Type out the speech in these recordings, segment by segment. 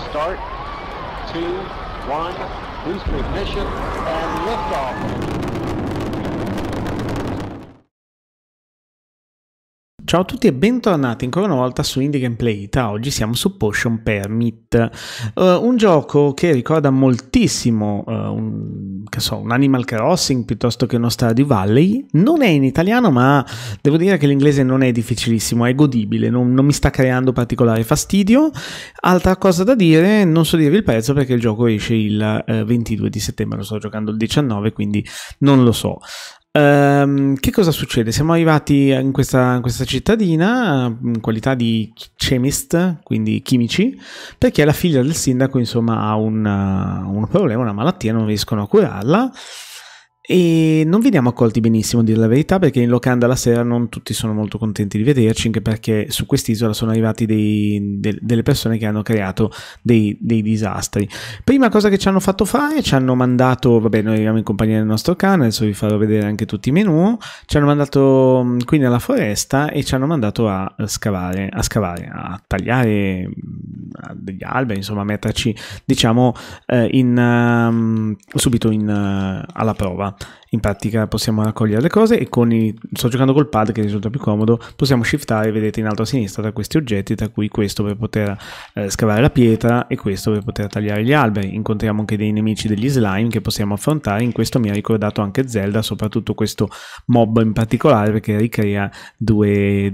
Start, 2, 1, booster ignition, and liftoff. Ciao a tutti e bentornati ancora una volta su Indie Gameplay. Oggi siamo su Potion Permit, un gioco che ricorda moltissimo un Animal Crossing piuttosto che uno Stardew Valley. Non è in italiano, ma devo dire che l'inglese non è difficilissimo, è godibile, non mi sta creando particolare fastidio. Altra cosa da dire, non so dirvi il prezzo perché il gioco esce il 22 di settembre, lo sto giocando il 19, quindi non lo so. Che cosa succede? Siamo arrivati in questa cittadina in qualità di chemist, quindi chimici, perché la figlia del sindaco insomma ha un problema, una malattia, non riescono a curarla e non veniamo accolti benissimo, a dire la verità, perché in locanda la sera non tutti sono molto contenti di vederci, anche perché su quest'isola sono arrivati delle persone che hanno creato dei disastri. Prima cosa che ci hanno fatto fare, ci hanno mandato, vabbè, noi eravamo in compagnia del nostro cane, adesso vi farò vedere anche tutti i menu, ci hanno mandato qui nella foresta e ci hanno mandato a scavare, a tagliare degli alberi, insomma a metterci diciamo subito alla prova. In pratica possiamo raccogliere le cose e sto giocando col pad che risulta più comodo, possiamo shiftare, vedete, in alto a sinistra tra questi oggetti, tra cui questo per poter scavare la pietra e questo per poter tagliare gli alberi. Incontriamo anche dei nemici, degli slime, che possiamo affrontare. In questo mi ha ricordato anche Zelda, soprattutto questo mob in particolare, perché ricrea due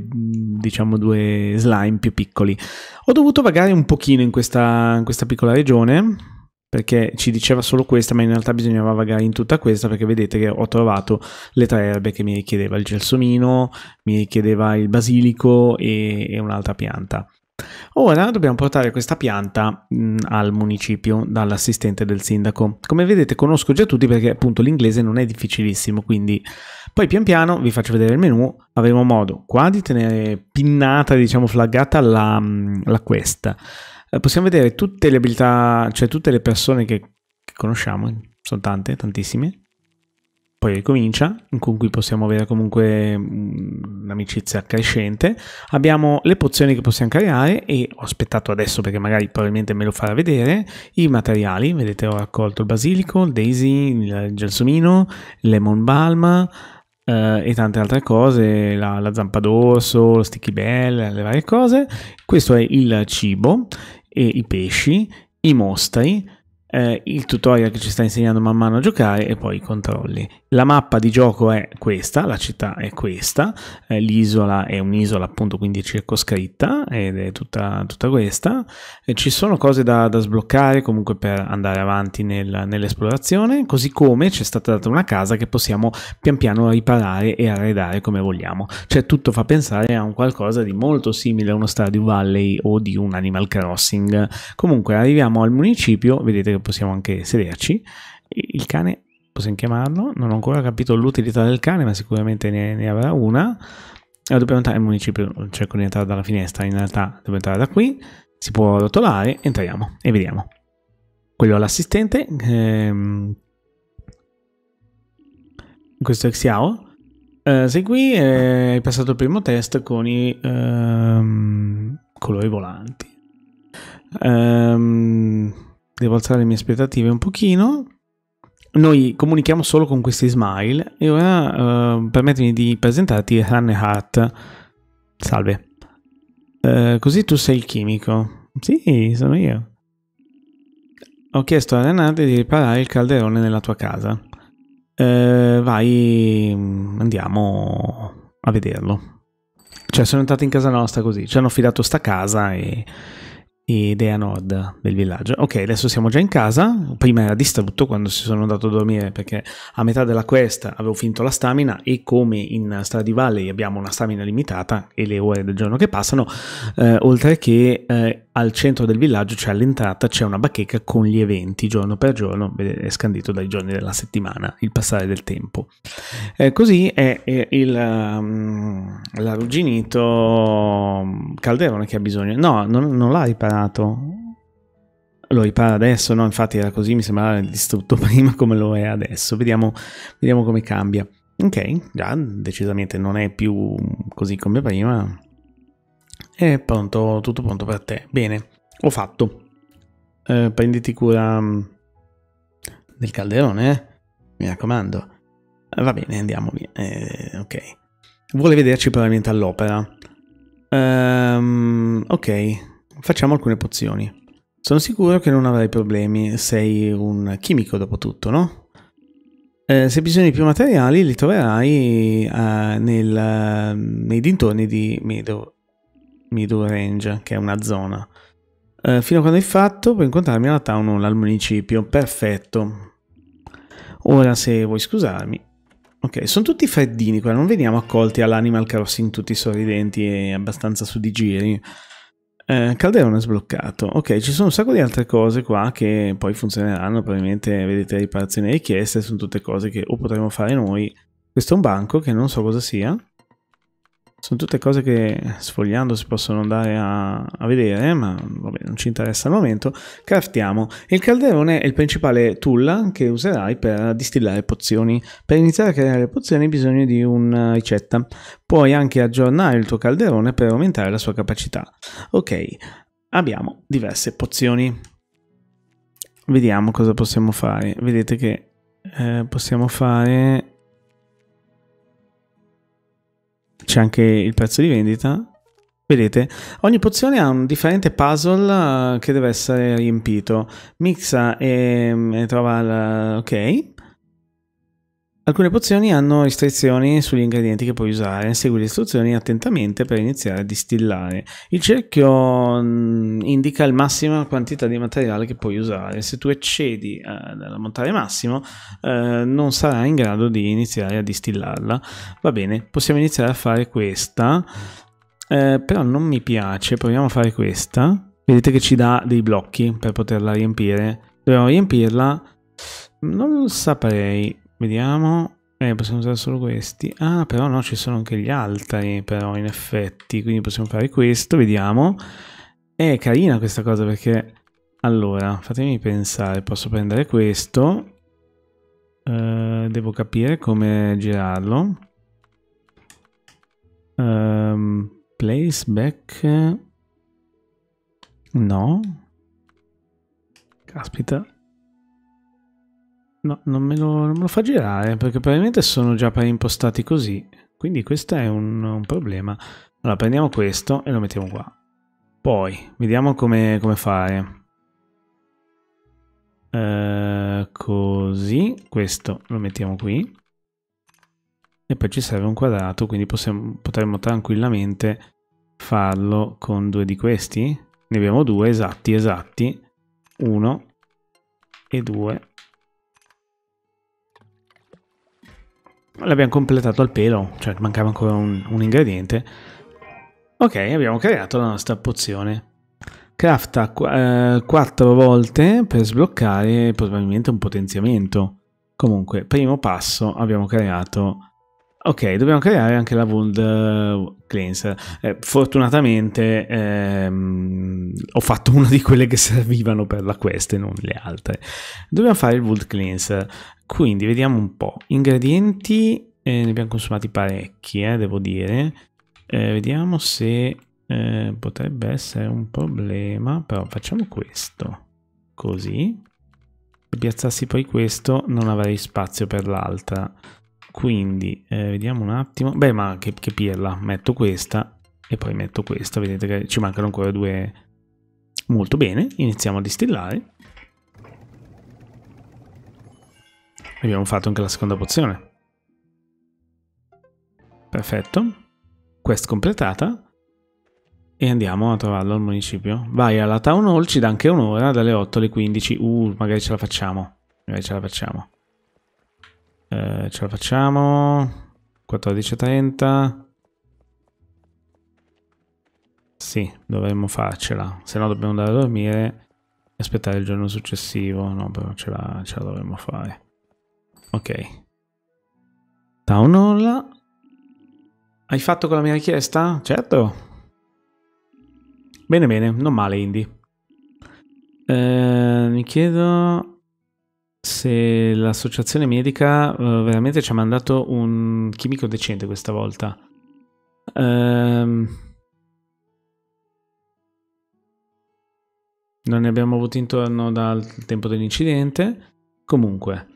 slime più piccoli. Ho dovuto vagare un pochino in questa piccola regione, perché ci diceva solo questa, ma in realtà bisognava vagare in tutta questa, perché vedete che ho trovato le 3 erbe che mi richiedeva: il gelsomino, mi richiedeva il basilico e un'altra pianta. Ora dobbiamo portare questa pianta al municipio dall'assistente del sindaco. Come vedete conosco già tutti, perché appunto l'inglese non è difficilissimo, quindi poi pian piano vi faccio vedere il menu. Avremo modo qua di tenere pinnata, diciamo flaggata la quest. Possiamo vedere tutte le abilità, cioè tutte le persone che conosciamo, sono tantissime. Poi ricomincia, con cui possiamo avere comunque un'amicizia crescente. Abbiamo le pozioni che possiamo creare e ho aspettato adesso perché magari probabilmente me lo farà vedere. I materiali, vedete, ho raccolto il basilico, il daisy, il gelsomino, il lemon balm e tante altre cose, la zampa d'orso, lo sticky bell, le varie cose. Questo è il cibo e i pesci, i mostri, il tutorial che ci sta insegnando man mano a giocare e poi i controlli. La mappa di gioco è questa, la città è questa, l'isola è un'isola appunto, quindi circoscritta, ed è tutta questa. Ci sono cose da sbloccare comunque per andare avanti nell'esplorazione, così come ci è stata data una casa che possiamo pian piano riparare e arredare come vogliamo. Cioè tutto fa pensare a un qualcosa di molto simile a uno Stardew Valley o di un Animal Crossing. Comunque arriviamo al municipio, vedete che possiamo anche sederci. Il cane possiamo chiamarlo, non ho ancora capito l'utilità del cane, ma sicuramente ne avrà una. Dobbiamo entrare al municipio, cerco di entrare dalla finestra, in realtà devo entrare da qui, si può rotolare, entriamo e vediamo. Quello è l'assistente, questo è Xiao. Sei qui, hai passato il primo test con i colori volanti. Devo alzare le mie aspettative un pochino. Noi comunichiamo solo con questi smile e ora permettimi di presentarti Hanne Hart. Salve. Così tu sei il chimico? Sì, sono io. Ho chiesto a Renate di riparare il calderone nella tua casa. Vai, andiamo a vederlo. Cioè sono entrati in casa nostra così, ci hanno affidato sta casa ed è a nord del villaggio. Ok, adesso siamo già in casa. Prima era distrutto quando si sono andato a dormire, perché a metà della quest avevo finito la stamina e come in Stardew Valley abbiamo una stamina limitata e le ore del giorno che passano, oltre che al centro del villaggio, cioè all'entrata, c'è una bacheca con gli eventi giorno per giorno, è scandito dai giorni della settimana, il passare del tempo. Così è l'arrugginito calderone che ha bisogno. No, non l'ha riparato. Lo ripara adesso, no? Infatti era così, mi sembrava distrutto prima come lo è adesso. Vediamo come cambia. Ok, già decisamente non è più così come prima. È pronto, tutto pronto per te. Bene, ho fatto. prenditi cura del calderone, mi raccomando. Va bene, andiamo via. Ok. Vuole vederci probabilmente all'opera. Ok, facciamo alcune pozioni. Sono sicuro che non avrai problemi, sei un chimico dopo tutto, no? Se hai bisogno di più materiali li troverai nei dintorni di Meadow Range, che è una zona. Fino a quando hai fatto puoi incontrarmi alla town hall al municipio. Perfetto. Ora se vuoi scusarmi. Ok, sono tutti freddini qua, non veniamo accolti all'Animal Crossing tutti sorridenti e abbastanza su di giri. Calderone sbloccato. Ok, ci sono un sacco di altre cose qua che poi funzioneranno, probabilmente vedete le riparazioni richieste, sono tutte cose che o potremo fare noi. Questo è un banco che non so cosa sia. Sono tutte cose che sfogliando si possono andare a vedere, ma vabbè, non ci interessa al momento. Craftiamo. Il calderone è il principale tool che userai per distillare pozioni. Per iniziare a creare pozioni hai bisogno di una ricetta. Puoi anche aggiornare il tuo calderone per aumentare la sua capacità. Ok, abbiamo diverse pozioni. Vediamo cosa possiamo fare. Vedete che possiamo fare... C'è anche il prezzo di vendita. Vedete, ogni pozione ha un differente puzzle che deve essere riempito. Mixa e trova ok. Alcune pozioni hanno restrizioni sugli ingredienti che puoi usare. Segui le istruzioni attentamente per iniziare a distillare. Il cerchio indica la massima quantità di materiale che puoi usare. Se tu eccedi l'ammontare massimo, non sarai in grado di iniziare a distillarla. Va bene, possiamo iniziare a fare questa. Però non mi piace. Proviamo a fare questa. Vedete che ci dà dei blocchi per poterla riempire. Dobbiamo riempirla. Non saprei. Vediamo, possiamo usare solo questi. Ah, però no, ci sono anche gli altri, però in effetti, quindi possiamo fare questo, vediamo. È carina questa cosa perché, allora, fatemi pensare, posso prendere questo, devo capire come girarlo. Place back, no, caspita. No, non me lo fa girare perché probabilmente sono già preimpostati così. Quindi questo è un problema. Allora prendiamo questo e lo mettiamo qua. Poi vediamo come fare. Così, questo lo mettiamo qui. E poi ci serve un quadrato, quindi potremmo tranquillamente farlo con due di questi. Ne abbiamo due esatti. 1 e 2. L'abbiamo completato al pelo, cioè mancava ancora un ingrediente. Ok, abbiamo creato la nostra pozione. Crafta 4 volte per sbloccare probabilmente un potenziamento. Comunque, primo passo abbiamo creato... Ok, dobbiamo creare anche la Wound Cleanser. Fortunatamente ho fatto una di quelle che servivano per la quest e non le altre. Dobbiamo fare il Wound Cleanser. Quindi vediamo un po'. Ingredienti, ne abbiamo consumati parecchi, devo dire. Vediamo se potrebbe essere un problema. Però facciamo questo. Così. Se piazzassi poi questo non avrei spazio per l'altra. Quindi vediamo un attimo. Beh, ma che pirla. Metto questa e poi metto questa. Vedete che ci mancano ancora due. Molto bene. Iniziamo a distillare. Abbiamo fatto anche la seconda pozione. Perfetto. Quest completata. E andiamo a trovarlo al municipio. Vai alla town hall, ci dà anche un'ora dalle 8 alle 15. Magari ce la facciamo. Magari ce la facciamo. Ce la facciamo. 14:30. Sì, dovremmo farcela. Se no dobbiamo andare a dormire e aspettare il giorno successivo. No, però ce la dovremmo fare. Ok. Town hall. Hai fatto con la mia richiesta? Certo. Bene, bene, non male, Indy. Mi chiedo se l'associazione medica veramente ci ha mandato un chimico decente questa volta. Non ne abbiamo avuti intorno dal tempo dell'incidente. Comunque,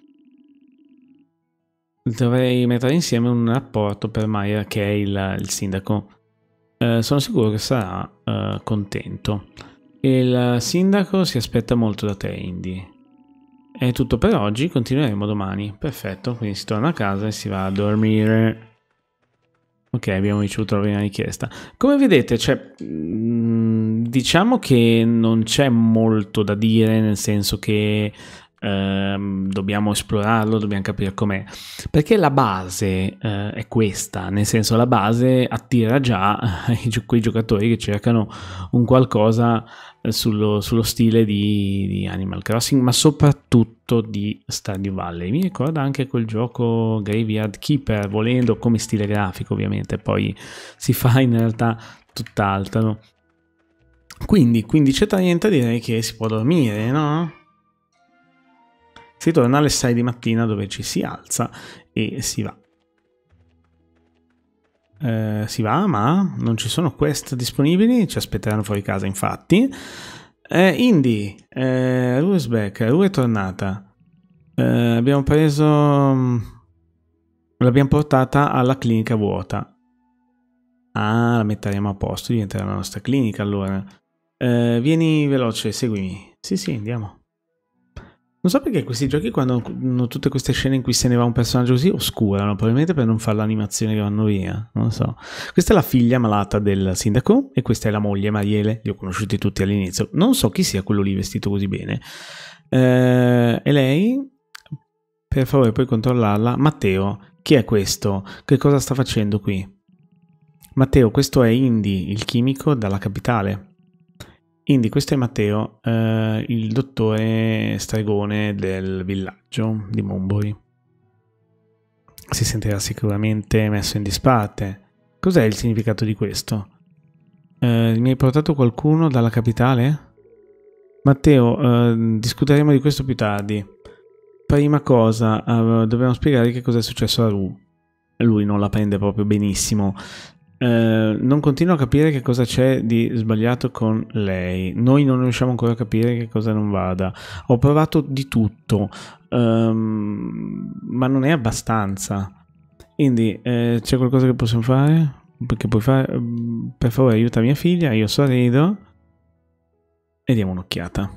dovrei mettere insieme un rapporto per Maya, che è il sindaco. Sono sicuro che sarà contento. Il sindaco si aspetta molto da te, Indy. È tutto per oggi, continueremo domani. Perfetto, quindi si torna a casa e si va a dormire. Ok, abbiamo ricevuto la prima richiesta. Come vedete, cioè, diciamo che non c'è molto da dire, nel senso che dobbiamo esplorarlo, dobbiamo capire com'è. Perché la base è questa, nel senso la base attira già quei giocatori che cercano un qualcosa sullo stile di Animal Crossing, ma soprattutto di Stardew Valley. Mi ricorda anche quel gioco Graveyard Keeper, volendo, come stile grafico ovviamente, poi si fa in realtà tutt'altro. Quindi c'è niente a dire che si può dormire, no? Si torna alle 6 di mattina, dove ci si alza e si va. Si va, ma non ci sono quest disponibili, ci aspetteranno fuori casa infatti. Indy, Rue is back, Rue è tornata. Abbiamo preso... l'abbiamo portata alla clinica vuota. Ah, la metteremo a posto, diventerà la nostra clinica allora. Vieni veloce, seguimi. Sì, andiamo. Non so perché questi giochi, quando hanno tutte queste scene in cui se ne va un personaggio così, oscurano, probabilmente per non fare l'animazione che vanno via, non lo so. Questa è la figlia malata del sindaco e questa è la moglie, Mariele, li ho conosciuti tutti all'inizio. Non so chi sia quello lì vestito così bene. E lei, per favore puoi controllarla. Matteo, chi è questo? Che cosa sta facendo qui? Matteo, questo è Indy, il chimico dalla capitale. Indy, questo è Matteo, il dottore stregone del villaggio di Monbury. Si sentirà sicuramente messo in disparte. Cos'è il significato di questo? Mi hai portato qualcuno dalla capitale? Matteo, discuteremo di questo più tardi. Prima cosa, dobbiamo spiegare che cosa è successo a Rue. Lui non la prende proprio benissimo. Non continuo a capire che cosa c'è di sbagliato con lei. Noi non riusciamo ancora a capire che cosa non vada. Ho provato di tutto, ma non è abbastanza. Quindi c'è qualcosa che possiamo fare? Perché puoi fare? Per favore aiuta mia figlia, io sorrido e diamo un'occhiata.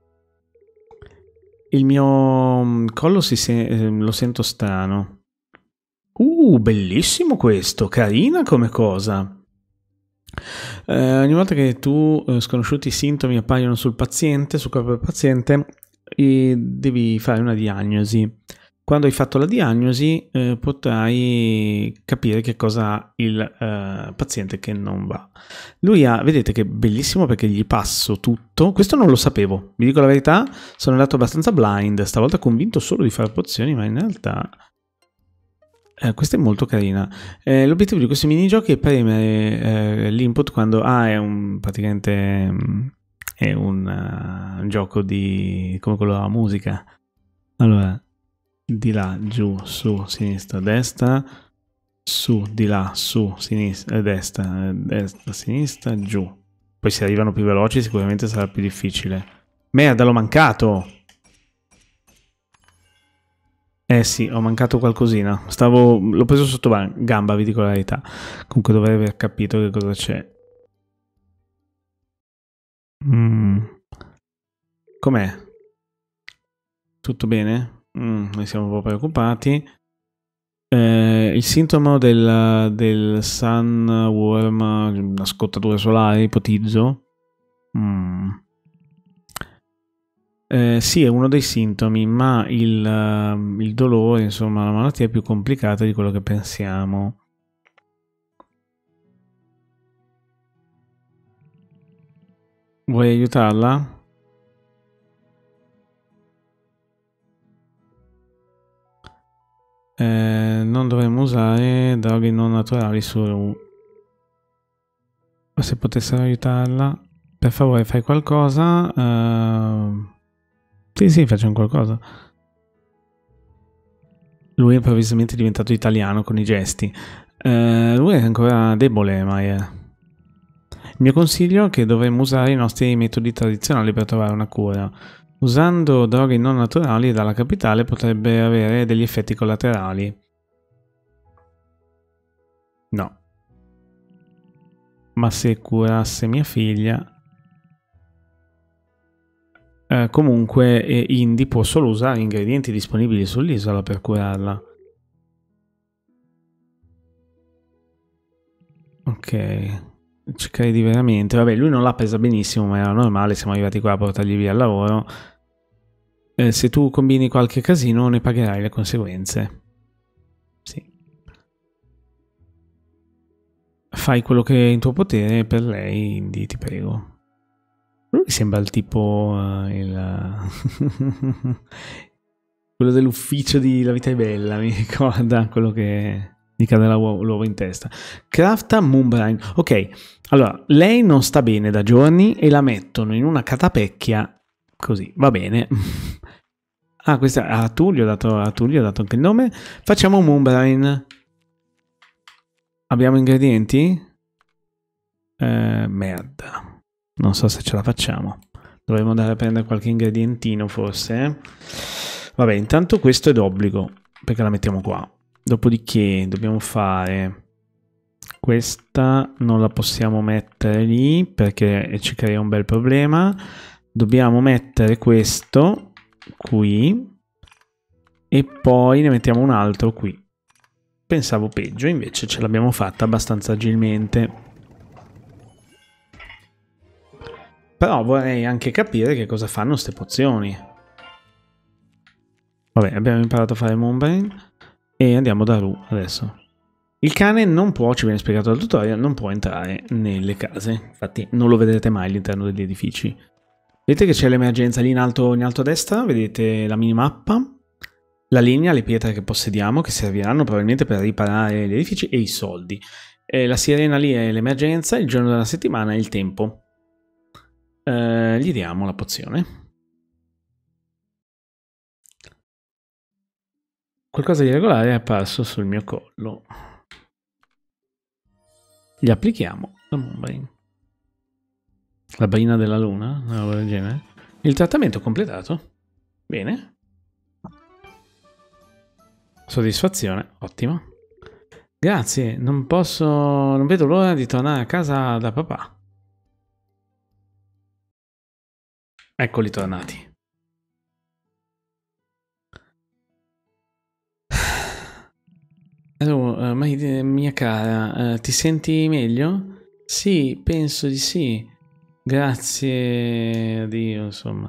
Il mio collo lo sento strano. Bellissimo questo, carina come cosa. Ogni volta che sconosciuti sintomi appaiono sul corpo del paziente, devi fare una diagnosi. Quando hai fatto la diagnosi potrai capire che cosa ha il paziente che non va. Vedete che è bellissimo perché gli passo tutto. Questo non lo sapevo, vi dico la verità, sono andato abbastanza blind, stavolta convinto solo di fare pozioni, ma in realtà... questa è molto carina. L'obiettivo di questi minigiochi è premere l'input quando praticamente è un gioco come quello della musica. Allora, di là, giù, su, sinistra, destra, su, di là, su, sinistra, destra, sinistra, giù. Poi se arrivano più veloci sicuramente sarà più difficile. Merda, l'ho mancato! Sì, ho mancato qualcosina. L'ho preso sotto gamba, vi dico la verità. Comunque dovrei aver capito che cosa c'è. Com'è? Tutto bene? Noi siamo un po' preoccupati. Il sintomo del sunworm, una scottatura solare, ipotizzo. Sì, è uno dei sintomi, ma il dolore, insomma, la malattia è più complicata di quello che pensiamo. Vuoi aiutarla? Non dovremmo usare droghe non naturali su Rue. Ma se potessero aiutarla, per favore fai qualcosa. Sì, facciamo qualcosa. Lui è improvvisamente diventato italiano con i gesti. Lui è ancora debole, Maya. Il mio consiglio è che dovremmo usare i nostri metodi tradizionali per trovare una cura. Usando droghe non naturali dalla capitale potrebbe avere degli effetti collaterali. No. Ma se curasse mia figlia... comunque Indy può solo usare ingredienti disponibili sull'isola per curarla. Ok, ci credi veramente? Vabbè, lui non l'ha presa benissimo, ma era normale, siamo arrivati qua a portargli via il lavoro. Se tu combini qualche casino ne pagherai le conseguenze. Sì. Fai quello che è in tuo potere per lei, Indy, ti prego. Lui sembra il tipo quello dell'ufficio di La vita è bella, mi ricorda quello che gli cade l'uovo in testa. Crafta Moonbrine. Ok, allora, lei non sta bene da giorni e la mettono in una catapecchia così, va bene. Ah, questa a Tullio ho dato anche il nome. Facciamo Moonbrine. Abbiamo ingredienti? Merda. Non so se ce la facciamo. Dovremmo andare a prendere qualche ingredientino forse. Vabbè, intanto questo è d'obbligo, perché la mettiamo qua. Dopodiché dobbiamo fare... Questa non la possiamo mettere lì, perché ci crea un bel problema. Dobbiamo mettere questo qui. E poi ne mettiamo un altro qui. Pensavo peggio, invece ce l'abbiamo fatta abbastanza agilmente. Però vorrei anche capire che cosa fanno queste pozioni. Vabbè, abbiamo imparato a fare Moonbrine e andiamo da Ru adesso. Il cane non può, ci viene spiegato dal tutorial, non può entrare nelle case. Infatti non lo vedrete mai all'interno degli edifici. Vedete che c'è l'emergenza lì in alto a destra? Vedete la minimappa? La linea, le pietre che possediamo, che serviranno probabilmente per riparare gli edifici, e i soldi. La sirena lì è l'emergenza, il giorno della settimana è il tempo. Gli diamo la pozione. Qualcosa di regolare è apparso sul mio collo. Gli applichiamo la Moonbrine. La brina della luna, una roba del genere. Il trattamento completato. Bene. Soddisfazione, ottimo. Grazie, non vedo l'ora di tornare a casa da papà. Eccoli tornati. Allora, mia cara, ti senti meglio? Sì, penso di sì. Grazie a Dio, insomma.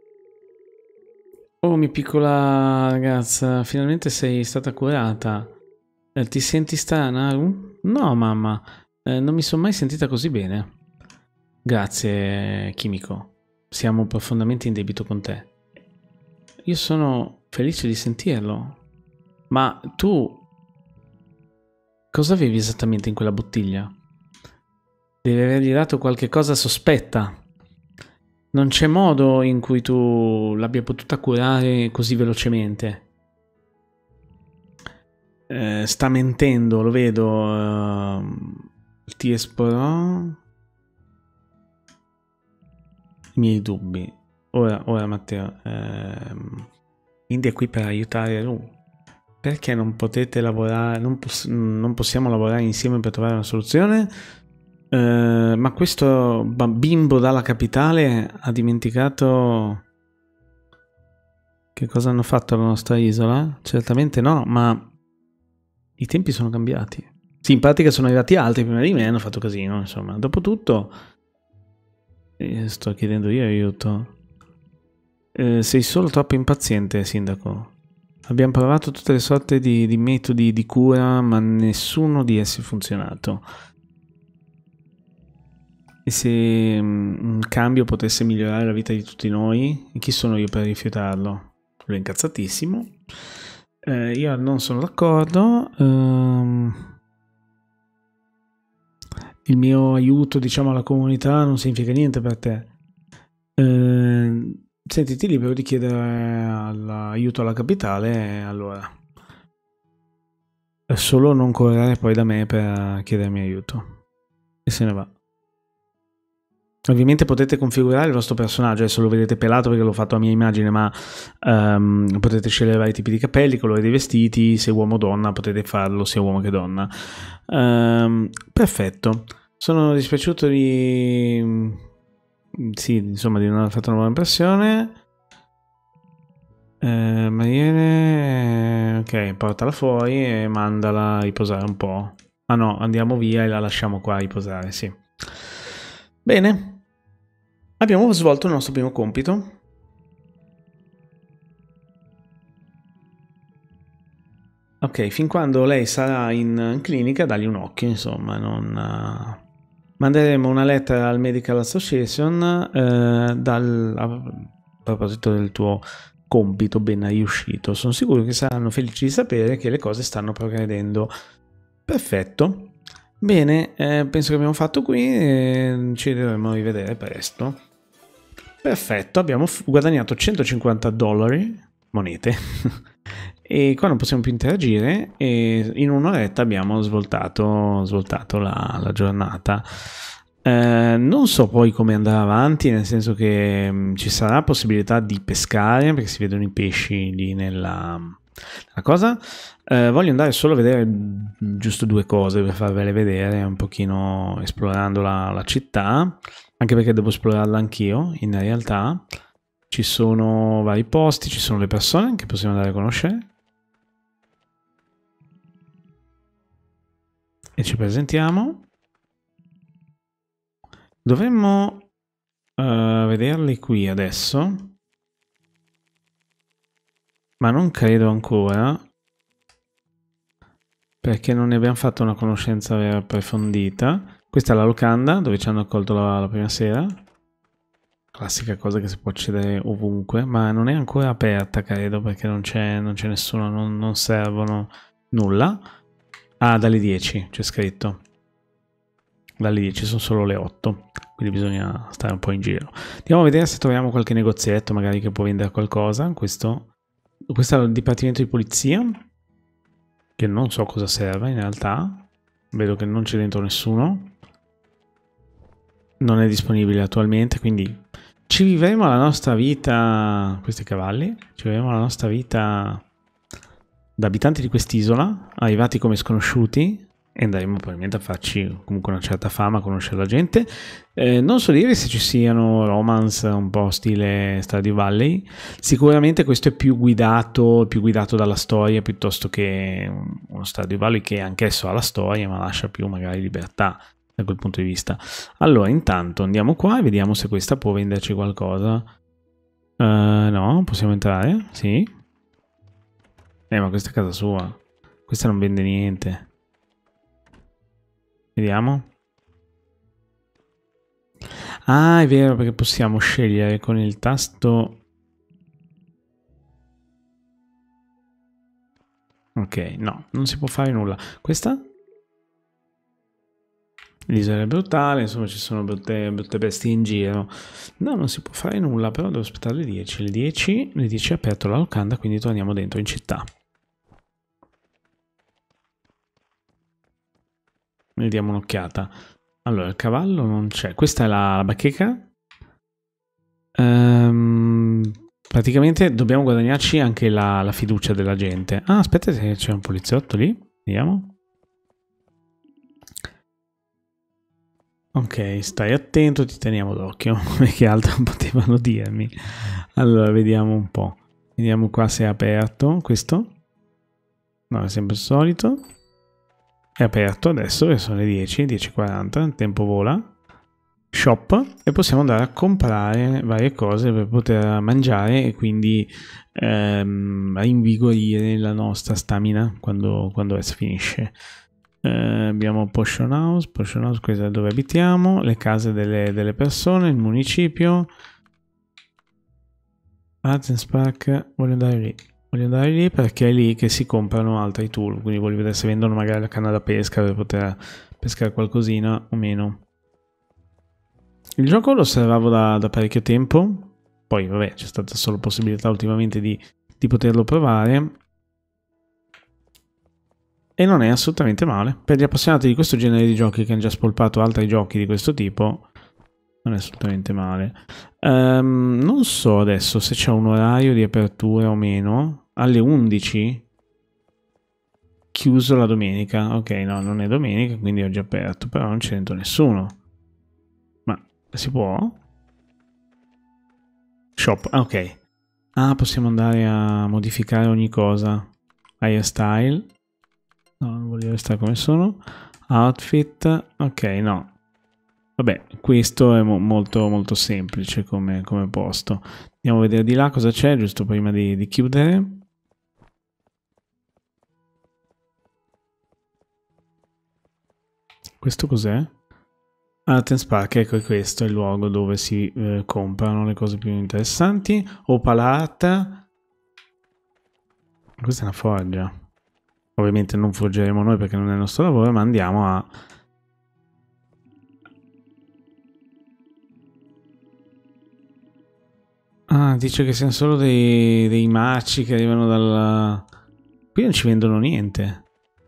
Oh, mia piccola ragazza, finalmente sei stata curata. Ti senti strana? No, mamma, non mi sono mai sentita così bene. Grazie, chimico. Siamo profondamente in debito con te. Io sono felice di sentirlo. Ma tu... Cosa avevi esattamente in quella bottiglia? Devi avergli dato qualche cosa sospetta. Non c'è modo in cui tu l'abbia potuta curare così velocemente. Sta mentendo, lo vedo. Ti esporrò i miei dubbi. Ora Matteo. Indy è qui per aiutare Ru. Perché non potete lavorare? Non possiamo lavorare insieme per trovare una soluzione? Ma questo bimbo dalla capitale ha dimenticato che cosa hanno fatto alla nostra isola? Certamente no, ma i tempi sono cambiati. Sì, in pratica sono arrivati altri prima di me e hanno fatto casino, insomma. Dopotutto sto chiedendo io aiuto. Sei solo troppo impaziente, sindaco. Abbiamo provato tutte le sorte di metodi di cura, ma nessuno di essi ha funzionato. E se un cambio potesse migliorare la vita di tutti noi, chi sono io per rifiutarlo? Lui è incazzatissimo. Io non sono d'accordo. Il mio aiuto, diciamo, alla comunità non significa niente per te. Sentiti libero di chiedere aiuto alla capitale, allora. Solo non correre poi da me per chiedermi aiuto. E se ne va. Ovviamente potete configurare il vostro personaggio, adesso lo vedete pelato perché l'ho fatto a mia immagine, ma potete scegliere vari tipi di capelli, colore dei vestiti, se uomo o donna potete farlo sia uomo che donna. Perfetto, sono dispiaciuto di... sì, insomma, di non aver fatto una buona impressione. Mariene, ok, portala fuori e mandala a riposare un po'. Ah no, andiamo via e la lasciamo qua a riposare, sì. Bene. Abbiamo svolto il nostro primo compito. Ok, fin quando lei sarà in clinica, dagli un occhio, insomma, non... Manderemo una lettera al Medical Association a proposito del tuo compito ben riuscito. Sono sicuro che saranno felici di sapere che le cose stanno progredendo. Perfetto. Bene, penso che abbiamo fatto qui, ci dovremo rivedere presto. Perfetto, abbiamo guadagnato $150 monete e qua non possiamo più interagire e in un'oretta abbiamo svoltato la giornata. Non so poi come andare avanti, nel senso che ci sarà possibilità di pescare perché si vedono i pesci lì nella cosa. Voglio andare solo a vedere giusto due cose per farvele vedere un pochino, esplorando la città, anche perché devo esplorarla anch'io. In realtà ci sono vari posti, ci sono le persone che possiamo andare a conoscere e ci presentiamo. Dovremmo vederli qui adesso, ma non credo ancora, perché non ne abbiamo fatto una conoscenza vera approfondita. Questa è la locanda dove ci hanno accolto la prima sera. Classica cosa che si può accedere ovunque, ma non è ancora aperta, credo, perché non c'è nessuno, non servono nulla. Ah, dalle 10 c'è scritto. Dalle 10 sono solo le 8, quindi bisogna stare un po' in giro. Andiamo a vedere se troviamo qualche negozietto magari che può vendere qualcosa. Questo è il dipartimento di polizia, che non so cosa serve in realtà. Vedo che non c'è dentro nessuno. Non è disponibile attualmente, quindi ci vivremo la nostra vita... Questi cavalli? Ci vivremo la nostra vita da abitanti di quest'isola, arrivati come sconosciuti, e andremo probabilmente a farci comunque una certa fama, a conoscere la gente. Non so dire se ci siano romance un po' stile Stardew Valley. Sicuramente questo è più guidato dalla storia piuttosto che uno Stardew Valley che anch'esso ha la storia ma lascia più magari libertà da quel punto di vista. Allora intanto andiamo qua e vediamo se questa può venderci qualcosa. No, possiamo entrare? Sì. Ma questa è casa sua, questa non vende niente. Vediamo. Ah, è vero, perché possiamo scegliere con il tasto. Ok, no, non si può fare nulla. Questa? L'isola è brutale, insomma ci sono brutte bestie in giro. No, non si può fare nulla, però devo aspettare le 10. Le 10 è aperto la locanda, quindi torniamo dentro in città. Ne diamo un'occhiata. Allora, il cavallo non c'è. Questa è la bacheca. Praticamente dobbiamo guadagnarci anche la fiducia della gente. Ah, aspetta, se c'è un poliziotto lì. Vediamo. Ok, stai attento, ti teniamo d'occhio. Che altro potevano dirmi? Allora, vediamo un po'. Vediamo qua se è aperto. Questo? No, è sempre il solito. È aperto adesso, che sono le 10, 10:40, il tempo vola. Shop, e possiamo andare a comprare varie cose per poter mangiare e quindi rinvigorire la nostra stamina quando essa finisce. Abbiamo Potion House, questa è dove abitiamo, le case delle persone, il municipio. Athens Park, voglio andare lì perché è lì che si comprano altri tool, quindi voglio vedere se vendono magari la canna da pesca per poter pescare qualcosina o meno. Il gioco lo osservavo da parecchio tempo, poi vabbè c'è stata solo possibilità ultimamente di poterlo provare e non è assolutamente male. Per gli appassionati di questo genere di giochi che hanno già spolpato altri giochi di questo tipo non è assolutamente male. Non so adesso se c'è un orario di apertura o meno. Alle 11? Chiuso la domenica. Ok, no, non è domenica, quindi oggi è aperto, però non c'è dentro nessuno. Ma si può? Shop, ok. Ah, possiamo andare a modificare ogni cosa. Hairstyle. No, non voglio restare come sono. Outfit. Ok, no. Vabbè, questo è molto molto semplice come posto. Andiamo a vedere di là cosa c'è, giusto prima di chiudere. Questo cos'è? Art Spark, ecco, questo è il luogo dove si comprano le cose più interessanti. Opal Art. Questa è una forgia. Ovviamente non forgeremo noi perché non è il nostro lavoro, ma andiamo a... Ah, dice che siano solo dei marci che arrivano dalla... Qui non ci vendono niente.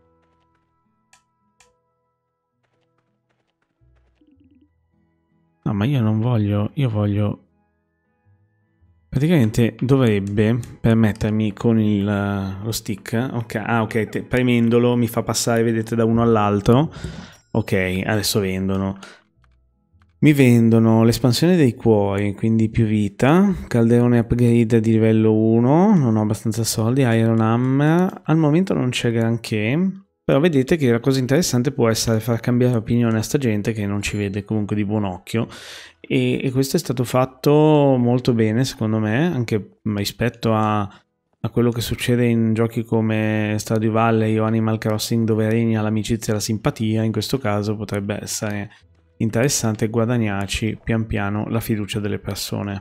No, ma io non voglio... Io voglio... Praticamente dovrebbe permettermi con lo stick... Ok, ah, ok, premendolo mi fa passare, vedete, da uno all'altro. Ok, adesso vendono. Mi vendono l'espansione dei cuori, quindi più vita, calderone upgrade di livello 1, non ho abbastanza soldi, Iron Hammer, al momento non c'è granché, però vedete che la cosa interessante può essere far cambiare opinione a sta gente che non ci vede comunque di buon occhio e questo è stato fatto molto bene secondo me, anche rispetto a quello che succede in giochi come Stardew Valley o Animal Crossing dove regna l'amicizia e la simpatia, in questo caso potrebbe essere... interessante guadagnarci pian piano la fiducia delle persone.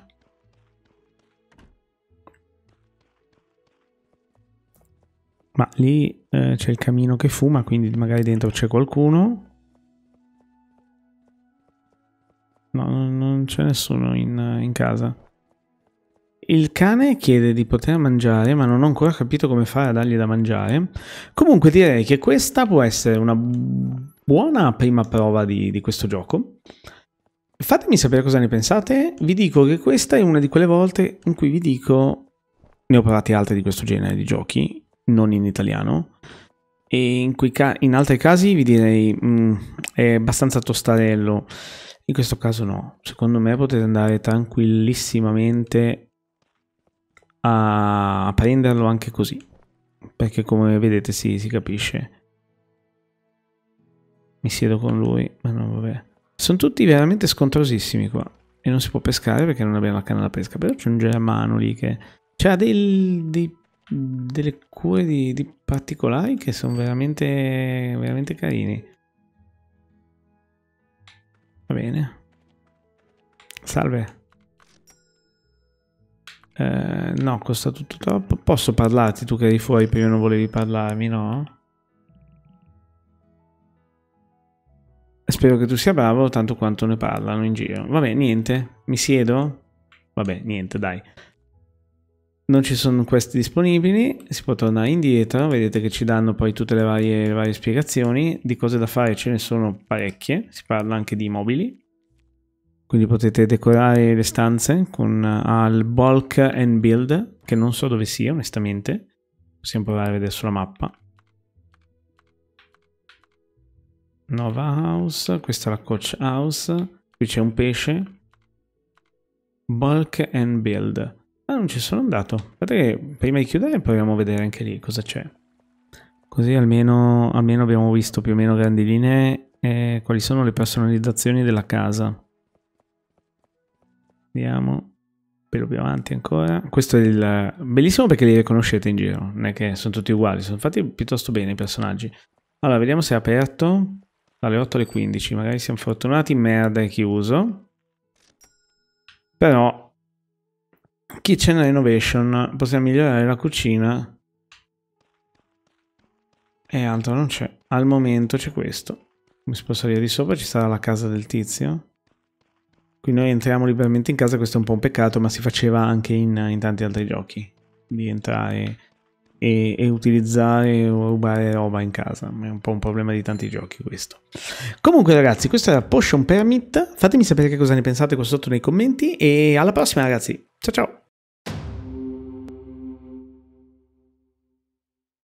Ma lì c'è il camino che fuma, quindi magari dentro c'è qualcuno. No, non c'è nessuno in casa. Il cane chiede di poter mangiare, ma non ho ancora capito come fare a dargli da mangiare. Comunque direi che questa può essere una buona prima prova di questo gioco. Fatemi sapere cosa ne pensate. Vi dico che questa è una di quelle volte in cui vi dico... Ne ho provati altri di questo genere di giochi, non in italiano. E in altri casi vi direi è abbastanza tostarello. In questo caso no. Secondo me potete andare tranquillissimamente a prenderlo anche così, perché come vedete si capisce. Mi siedo con lui, ma no, vabbè. Sono tutti veramente scontrosissimi qua e non si può pescare perché non abbiamo la canna da pesca, però c'è un germano lì che c'ha delle cure di particolari che sono veramente carini. Va bene. Salve. No, costa tutto troppo. Posso parlarti tu che eri fuori prima non volevi parlarmi, no? Spero che tu sia bravo tanto quanto ne parlano in giro. Vabbè, niente. Mi siedo? Vabbè, niente, dai. Non ci sono questi disponibili. Si può tornare indietro. Vedete che ci danno poi tutte le varie spiegazioni. Di cose da fare ce ne sono parecchie. Si parla anche di mobili. Quindi potete decorare le stanze con al bulk and build, che non so dove sia onestamente. Possiamo provare a vedere sulla mappa. Nova house, questa è la coach house. Qui c'è un pesce. Bulk and build. Ah, non ci sono andato. Aspetta che prima di chiudere proviamo a vedere anche lì cosa c'è. Così almeno abbiamo visto più o meno grandi linee e quali sono le personalizzazioni della casa. Andiamo pelo più avanti ancora. Questo è il bellissimo perché li riconoscete in giro, non è che sono tutti uguali, sono fatti piuttosto bene i personaggi. Allora vediamo se è aperto dalle 8 alle 15, magari siamo fortunati. Merda, è chiuso, però kitchen renovation, possiamo migliorare la cucina e altro non c'è al momento. C'è questo, come si può salire di sopra, ci sarà la casa del tizio. Qui noi entriamo liberamente in casa, questo è un po' un peccato, ma si faceva anche in tanti altri giochi, di entrare e utilizzare o rubare roba in casa. È un po' un problema di tanti giochi questo. Comunque ragazzi, questo era Potion Permit, fatemi sapere che cosa ne pensate qua sotto nei commenti e alla prossima ragazzi, ciao ciao!